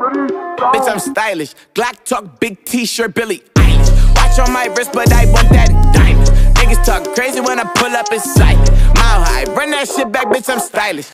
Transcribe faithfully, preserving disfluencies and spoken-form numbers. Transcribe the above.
Bitch, I'm stylish. Glock talk, big t-shirt, Billy Eilish. Watch on my wrist, but I want that diamond. Niggas talk crazy when I pull up in sight. Mile high, run that shit back, bitch, I'm stylish.